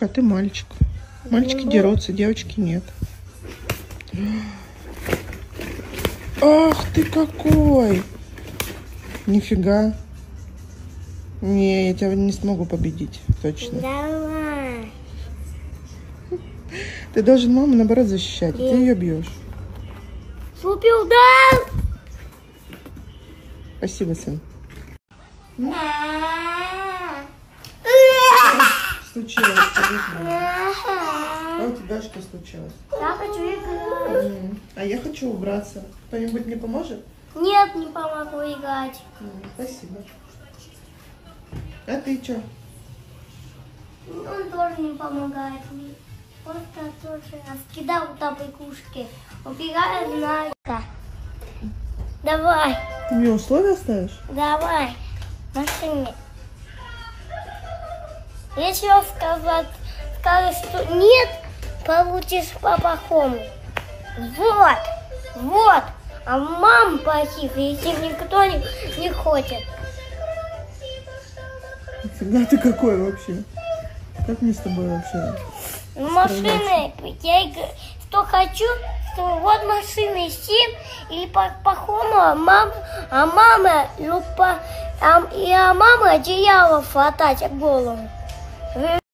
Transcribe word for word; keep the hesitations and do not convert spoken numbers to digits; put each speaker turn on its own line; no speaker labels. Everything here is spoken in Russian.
девочка, а ты мальчик. Мальчики дерутся, девочки нет. Ах ты какой! Нифига. Не, я тебя не смогу победить, точно.
Давай.
Ты должен маму, наоборот, защищать. Ты ее бьешь.
Супер удар!
Спасибо, сын. Случилось, скажи мне. А у тебя что случилось?
Я хочу играть.
А я хочу убраться. Кто-нибудь мне поможет?
Нет, не помогу играть.
Спасибо. А ты что?
Он тоже не помогает мне. Просто тоже раскидал там игрушки. Убегает Найка. Давай.
Ты мне условия ставишь?
Давай. Машине. Если он сказать, скажет, что нет, получишь по-плохому. Вот. Вот. А мама плохих, если никто не, не хочет.
Фига ты какой вообще? Как мне с тобой вообще?
Машины, я игр... что хочу, что вот машины семь, или по-плохому, а мама, а мама, ну, по, а, и а мама одеяло хватать голову.